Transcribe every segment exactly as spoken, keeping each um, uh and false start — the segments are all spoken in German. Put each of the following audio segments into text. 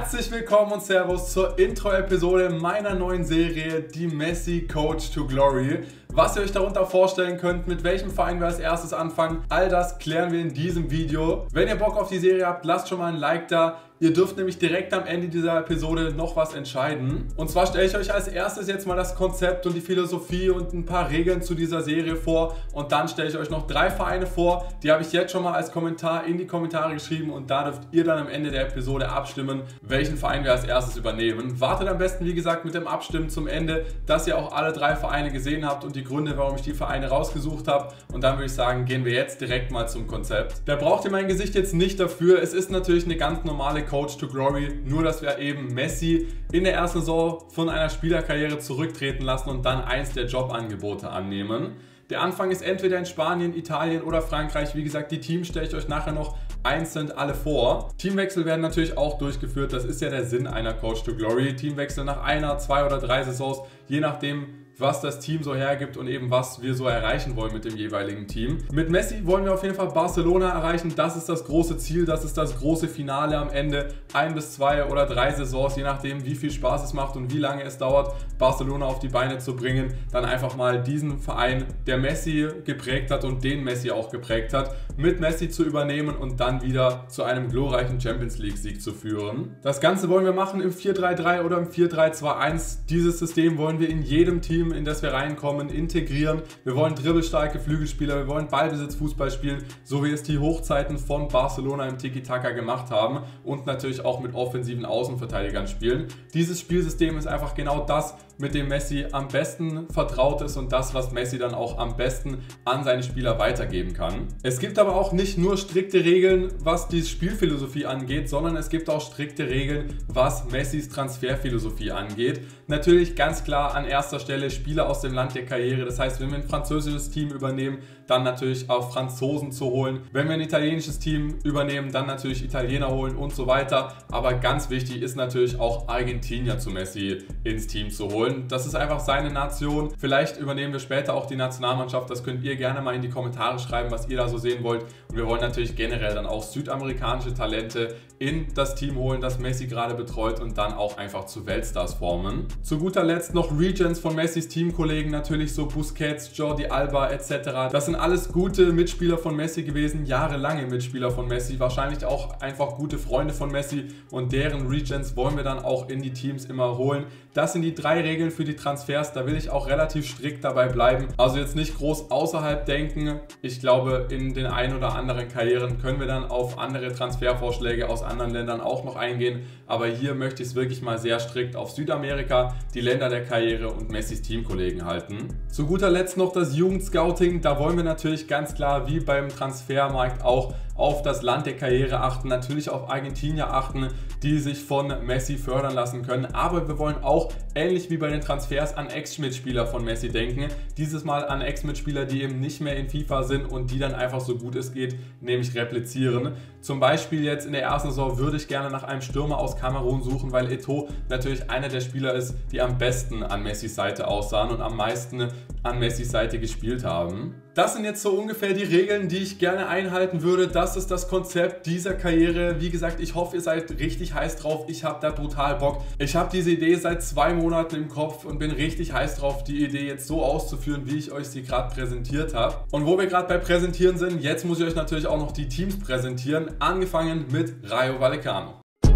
Herzlich willkommen und Servus zur Intro-Episode meiner neuen Serie, die Messi Coach to Glory. Was ihr euch darunter vorstellen könnt, mit welchem Verein wir als erstes anfangen, all das klären wir in diesem Video. Wenn ihr Bock auf die Serie habt, lasst schon mal ein Like da. Ihr dürft nämlich direkt am Ende dieser Episode noch was entscheiden. Und zwar stelle ich euch als erstes jetzt mal das Konzept und die Philosophie und ein paar Regeln zu dieser Serie vor. Und dann stelle ich euch noch drei Vereine vor. Die habe ich jetzt schon mal als Kommentar in die Kommentare geschrieben. Und da dürft ihr dann am Ende der Episode abstimmen, welchen Verein wir als erstes übernehmen. Wartet am besten, wie gesagt, mit dem Abstimmen zum Ende, dass ihr auch alle drei Vereine gesehen habt und die Gründe, warum ich die Vereine rausgesucht habe. Und dann würde ich sagen, gehen wir jetzt direkt mal zum Konzept. Da braucht ihr mein Gesicht jetzt nicht dafür. Es ist natürlich eine ganz normale Coach to Glory, nur dass wir eben Messi in der ersten Saison von einer Spielerkarriere zurücktreten lassen und dann eins der Jobangebote annehmen. Der Anfang ist entweder in Spanien, Italien oder Frankreich. Wie gesagt, die Teams stelle ich euch nachher noch einzeln alle vor. Teamwechsel werden natürlich auch durchgeführt. Das ist ja der Sinn einer Coach to Glory. Teamwechsel nach einer, zwei oder drei Saisons, je nachdem, was das Team so hergibt und eben was wir so erreichen wollen mit dem jeweiligen Team. Mit Messi wollen wir auf jeden Fall Barcelona erreichen. Das ist das große Ziel, das ist das große Finale am Ende. Ein bis zwei oder drei Saisons, je nachdem wie viel Spaß es macht und wie lange es dauert, Barcelona auf die Beine zu bringen. Dann einfach mal diesen Verein, der Messi geprägt hat und den Messi auch geprägt hat, mit Messi zu übernehmen und dann wieder zu einem glorreichen Champions League Sieg zu führen. Das Ganze wollen wir machen im vier drei drei oder im vier drei zwei eins. Dieses System wollen wir in jedem Team, in das wir reinkommen, integrieren. Wir wollen dribbelstarke Flügelspieler, wir wollen Ballbesitz-Fußball spielen, so wie es die Hochzeiten von Barcelona im Tiki-Taka gemacht haben und natürlich auch mit offensiven Außenverteidigern spielen. Dieses Spielsystem ist einfach genau das, mit dem Messi am besten vertraut ist und das, was Messi dann auch am besten an seine Spieler weitergeben kann. Es gibt aber auch nicht nur strikte Regeln, was die Spielphilosophie angeht, sondern es gibt auch strikte Regeln, was Messis Transferphilosophie angeht. Natürlich ganz klar an erster Stelle Spieler aus dem Land der Karriere. Das heißt, wenn wir ein französisches Team übernehmen, dann natürlich auch Franzosen zu holen. Wenn wir ein italienisches Team übernehmen, dann natürlich Italiener holen und so weiter. Aber ganz wichtig ist natürlich auch Argentinier zu Messi ins Team zu holen. Das ist einfach seine Nation. Vielleicht übernehmen wir später auch die Nationalmannschaft. Das könnt ihr gerne mal in die Kommentare schreiben, was ihr da so sehen wollt. Und wir wollen natürlich generell dann auch südamerikanische Talente in das Team holen, das Messi gerade betreut und dann auch einfach zu Weltstars formen. Zu guter Letzt noch Regents von Messis Teamkollegen, natürlich so Busquets, Jordi Alba et cetera. Das sind alles gute Mitspieler von Messi gewesen, jahrelange Mitspieler von Messi, wahrscheinlich auch einfach gute Freunde von Messi und deren Regents wollen wir dann auch in die Teams immer holen. Das sind die drei Regeln für die Transfers, da will ich auch relativ strikt dabei bleiben. Also jetzt nicht groß außerhalb denken. Ich glaube, in den ein oder anderen Karrieren können wir dann auf andere Transfervorschläge aus anderen Ländern auch noch eingehen. Aber hier möchte ich es wirklich mal sehr strikt auf Südamerika, die Länder der Karriere und Messis Teamkollegen halten. Zu guter Letzt noch das Jugendscouting. Da wollen wir natürlich ganz klar, wie beim Transfermarkt auch, auf das Land der Karriere achten, natürlich auf Argentinier achten, die sich von Messi fördern lassen können. Aber wir wollen auch, ähnlich wie bei den Transfers, an Ex-Mitspieler von Messi denken. Dieses Mal an Ex-Mitspieler, die eben nicht mehr in FIFA sind und die dann einfach so gut es geht, nämlich replizieren. Zum Beispiel jetzt in der ersten Saison würde ich gerne nach einem Stürmer aus Kamerun suchen, weil Eto'o natürlich einer der Spieler ist, die am besten an Messis Seite aussahen und am meisten an Messis Seite gespielt haben. Das sind jetzt so ungefähr die Regeln, die ich gerne einhalten würde. Das ist das Konzept dieser Karriere. Wie gesagt, ich hoffe, ihr seid richtig heiß drauf. Ich habe da brutal Bock. Ich habe diese Idee seit zwei Monaten im Kopf und bin richtig heiß drauf, die Idee jetzt so auszuführen, wie ich euch sie gerade präsentiert habe. Und wo wir gerade bei Präsentieren sind, jetzt muss ich euch natürlich auch noch die Teams präsentieren. Angefangen mit Rayo Vallecano.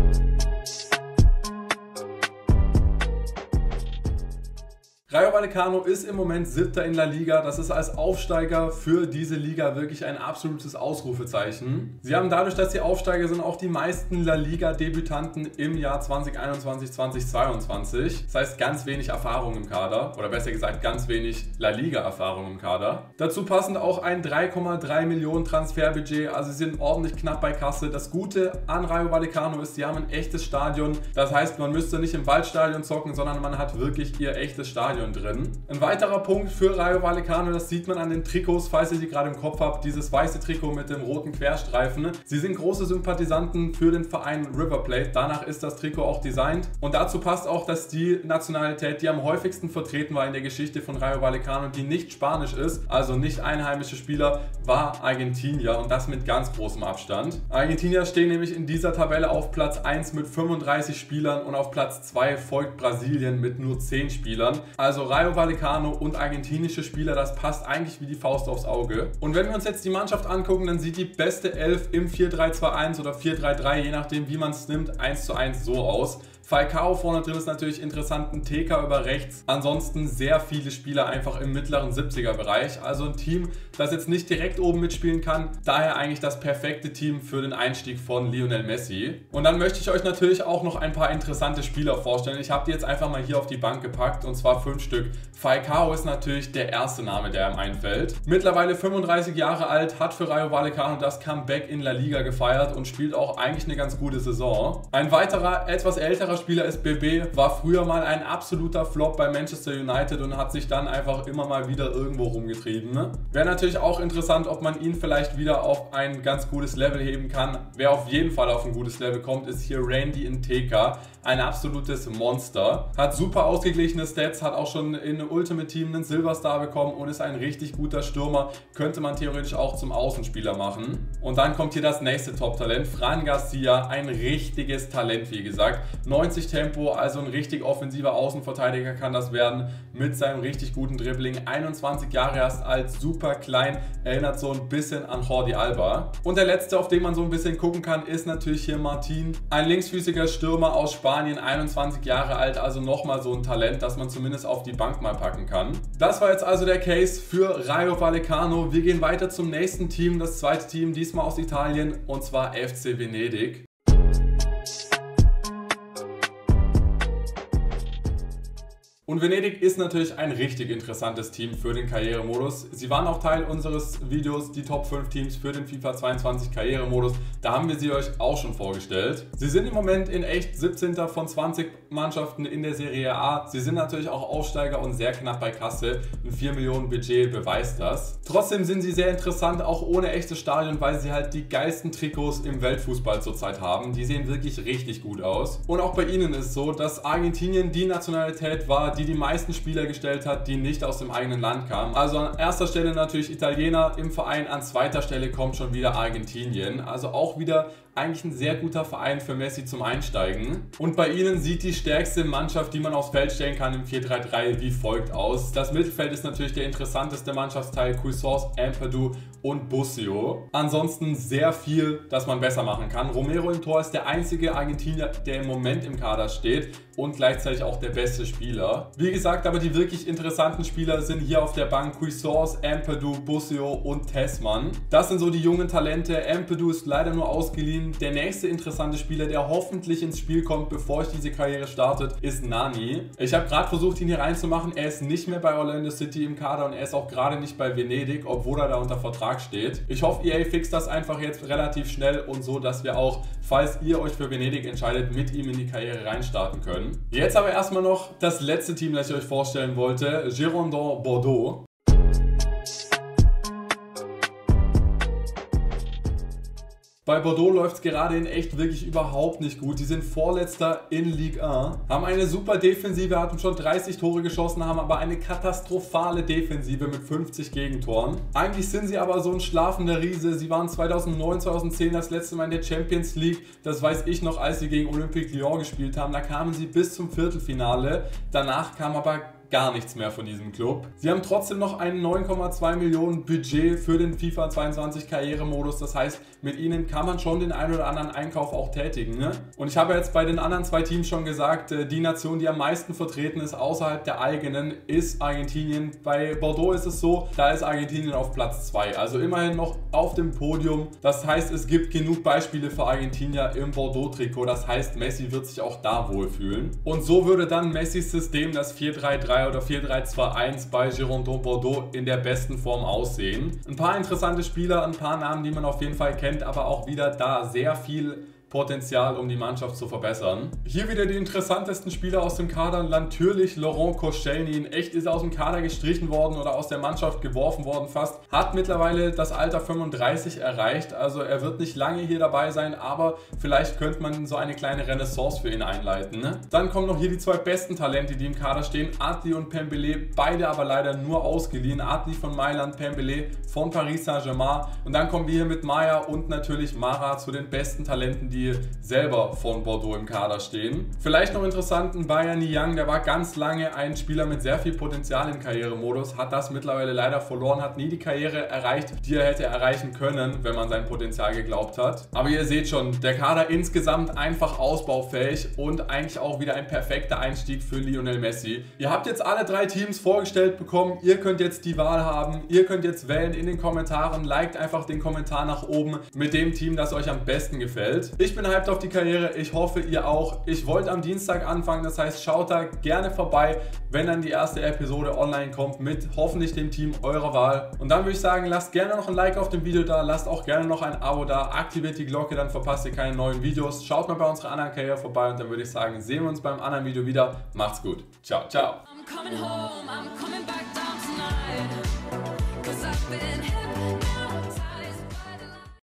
Rayo Vallecano ist im Moment Siebter in La Liga. Das ist als Aufsteiger für diese Liga wirklich ein absolutes Ausrufezeichen. Sie haben dadurch, dass sie Aufsteiger sind, auch die meisten La Liga-Debütanten im Jahr zwanzig einundzwanzig, zwanzig zweiundzwanzig. Das heißt, ganz wenig Erfahrung im Kader oder besser gesagt, ganz wenig La Liga-Erfahrung im Kader. Dazu passend auch ein drei Komma drei Millionen Transferbudget. Also sie sind ordentlich knapp bei Kasse. Das Gute an Rayo Vallecano ist, sie haben ein echtes Stadion. Das heißt, man müsste nicht im Waldstadion zocken, sondern man hat wirklich ihr echtes Stadion. Stadion drin. Ein weiterer Punkt für Rayo Vallecano, das sieht man an den Trikots, falls ihr sie gerade im Kopf habt, dieses weiße Trikot mit dem roten Querstreifen. Sie sind große Sympathisanten für den Verein River Plate, danach ist das Trikot auch designt. Und dazu passt auch, dass die Nationalität, die am häufigsten vertreten war in der Geschichte von Rayo Vallecano, die nicht spanisch ist, also nicht einheimische Spieler, war Argentinier und das mit ganz großem Abstand. Argentinier stehen nämlich in dieser Tabelle auf Platz eins mit fünfunddreißig Spielern und auf Platz zwei folgt Brasilien mit nur zehn Spielern. Also Rayo Vallecano und argentinische Spieler, das passt eigentlich wie die Faust aufs Auge. Und wenn wir uns jetzt die Mannschaft angucken, dann sieht die beste Elf im vier drei zwei eins oder vier drei drei, je nachdem wie man es nimmt, eins zu eins so aus. Falcao vorne drin ist natürlich interessant, ein T K über rechts. Ansonsten sehr viele Spieler einfach im mittleren siebziger Bereich. Also ein Team, das jetzt nicht direkt oben mitspielen kann. Daher eigentlich das perfekte Team für den Einstieg von Lionel Messi. Und dann möchte ich euch natürlich auch noch ein paar interessante Spieler vorstellen. Ich habe die jetzt einfach mal hier auf die Bank gepackt und zwar fünf Stück. Falcao ist natürlich der erste Name, der ihm einfällt. Mittlerweile fünfunddreißig Jahre alt, hat für Rayo Vallecano das Comeback in La Liga gefeiert und spielt auch eigentlich eine ganz gute Saison. Ein weiterer, etwas älterer Spieler ist B B, war früher mal ein absoluter Flop bei Manchester United und hat sich dann einfach immer mal wieder irgendwo rumgetrieben. Ne? Wäre natürlich auch interessant, ob man ihn vielleicht wieder auf ein ganz gutes Level heben kann. Wer auf jeden Fall auf ein gutes Level kommt, ist hier Randy Nteka. Ein absolutes Monster. Hat super ausgeglichene Stats, hat auch schon in Ultimate Team einen Silverstar bekommen und ist ein richtig guter Stürmer. Könnte man theoretisch auch zum Außenspieler machen. Und dann kommt hier das nächste Top-Talent, Fran Garcia. Ein richtiges Talent, wie gesagt. neunzig Tempo, also ein richtig offensiver Außenverteidiger kann das werden. Mit seinem richtig guten Dribbling. einundzwanzig Jahre erst alt, super klein. Erinnert so ein bisschen an Jordi Alba. Und der letzte, auf den man so ein bisschen gucken kann, ist natürlich hier Martin. Ein linksfüßiger Stürmer aus Spanien. einundzwanzig Jahre alt, also nochmal so ein Talent, das man zumindest auf die Bank mal packen kann. Das war jetzt also der Case für Rayo Vallecano. Wir gehen weiter zum nächsten Team, das zweite Team, diesmal aus Italien, und zwar F C Venedig. Und Venedig ist natürlich ein richtig interessantes Team für den Karrieremodus. Sie waren auch Teil unseres Videos, die Top fünf Teams für den FIFA zweiundzwanzig Karrieremodus. Da haben wir sie euch auch schon vorgestellt. Sie sind im Moment in echt siebzehnter von zwanzig Mannschaften in der Serie A. Sie sind natürlich auch Aufsteiger und sehr knapp bei Kasse. Ein vier Millionen Budget beweist das. Trotzdem sind sie sehr interessant, auch ohne echtes Stadion, weil sie halt die geilsten Trikots im Weltfußball zurzeit haben. Die sehen wirklich richtig gut aus. Und auch bei ihnen ist es so, dass Argentinien die Nationalität war, die die meisten Spieler gestellt hat, die nicht aus dem eigenen Land kamen. Also an erster Stelle natürlich Italiener im Verein, an zweiter Stelle kommt schon wieder Argentinien. Also auch wieder eigentlich ein sehr guter Verein für Messi zum Einsteigen. Und bei ihnen sieht die stärkste Mannschaft, die man aufs Feld stellen kann im vier drei drei, wie folgt aus. Das Mittelfeld ist natürlich der interessanteste Mannschaftsteil, Cuisance, Ampadu und Busio. Ansonsten sehr viel, das man besser machen kann. Romero im Tor ist der einzige Argentinier, der im Moment im Kader steht und gleichzeitig auch der beste Spieler. Wie gesagt, aber die wirklich interessanten Spieler sind hier auf der Bank Cuisance, Ampadu, Busio und Tessmann. Das sind so die jungen Talente. Ampadu ist leider nur ausgeliehen. Der nächste interessante Spieler, der hoffentlich ins Spiel kommt, bevor ich diese Karriere startet, ist Nani. Ich habe gerade versucht, ihn hier reinzumachen. Er ist nicht mehr bei Orlando City im Kader und er ist auch gerade nicht bei Venedig, obwohl er da unter Vertrag steht. Ich hoffe, E A fixt das einfach jetzt relativ schnell und so, dass wir auch, falls ihr euch für Venedig entscheidet, mit ihm in die Karriere reinstarten können. Jetzt aber erstmal noch das letzte Team, das ich euch vorstellen wollte, Girondins Bordeaux. Bei Bordeaux läuft es gerade in echt wirklich überhaupt nicht gut. Die sind Vorletzter in Ligue eins, haben eine super Defensive, hatten schon dreißig Tore geschossen, haben aber eine katastrophale Defensive mit fünfzig Gegentoren. Eigentlich sind sie aber so ein schlafender Riese. Sie waren zweitausendneun, zweitausendzehn das letzte Mal in der Champions League. Das weiß ich noch, als sie gegen Olympique Lyon gespielt haben. Da kamen sie bis zum Viertelfinale. Danach kam aber gar nichts mehr von diesem Club. Sie haben trotzdem noch einen neun Komma zwei Millionen Budget für den FIFA zweiundzwanzig Karrieremodus. Das heißt, mit ihnen kann man schon den einen oder anderen Einkauf auch tätigen. Ne? Und ich habe jetzt bei den anderen zwei Teams schon gesagt, die Nation, die am meisten vertreten ist außerhalb der eigenen, ist Argentinien. Bei Bordeaux ist es so, da ist Argentinien auf Platz zwei. Also immerhin noch auf dem Podium. Das heißt, es gibt genug Beispiele für Argentinier im Bordeaux-Trikot. Das heißt, Messi wird sich auch da wohlfühlen. Und so würde dann Messis System, das vier drei drei oder vier drei zwei eins bei Girondins Bordeaux, in der besten Form aussehen. Ein paar interessante Spieler, ein paar Namen, die man auf jeden Fall kennt, aber auch wieder da sehr viel Potenzial, um die Mannschaft zu verbessern. Hier wieder die interessantesten Spieler aus dem Kader. Natürlich Laurent Koscielny. In echt ist er aus dem Kader gestrichen worden oder aus der Mannschaft geworfen worden fast. Hat mittlerweile das Alter fünfunddreißig erreicht. Also er wird nicht lange hier dabei sein, aber vielleicht könnte man so eine kleine Renaissance für ihn einleiten. Ne? Dann kommen noch hier die zwei besten Talente, die im Kader stehen. Adli und Pembele. Beide aber leider nur ausgeliehen. Adli von Mailand, Pembele von Paris Saint-Germain. Und dann kommen wir hier mit Maya und natürlich Mara zu den besten Talenten, die selber von Bordeaux im Kader stehen. Vielleicht noch interessant, ein Bayern Niang, der war ganz lange ein Spieler mit sehr viel Potenzial im Karrieremodus, hat das mittlerweile leider verloren, hat nie die Karriere erreicht, die er hätte erreichen können, wenn man sein Potenzial geglaubt hat. Aber ihr seht schon, der Kader insgesamt einfach ausbaufähig und eigentlich auch wieder ein perfekter Einstieg für Lionel Messi. Ihr habt jetzt alle drei Teams vorgestellt bekommen, ihr könnt jetzt die Wahl haben, ihr könnt jetzt wählen in den Kommentaren, liked einfach den Kommentar nach oben mit dem Team, das euch am besten gefällt. Ich bin hyped auf die Karriere, ich hoffe ihr auch. Ich wollte am Dienstag anfangen, das heißt schaut da gerne vorbei, wenn dann die erste Episode online kommt mit hoffentlich dem Team eurer Wahl. Und dann würde ich sagen, lasst gerne noch ein Like auf dem Video da, lasst auch gerne noch ein Abo da, aktiviert die Glocke, dann verpasst ihr keine neuen Videos. Schaut mal bei unserer anderen Karriere vorbei und dann würde ich sagen, sehen wir uns beim anderen Video wieder. Macht's gut. Ciao, ciao. I'm coming home, I'm coming back down tonight. 'Cause I've been hypnotized.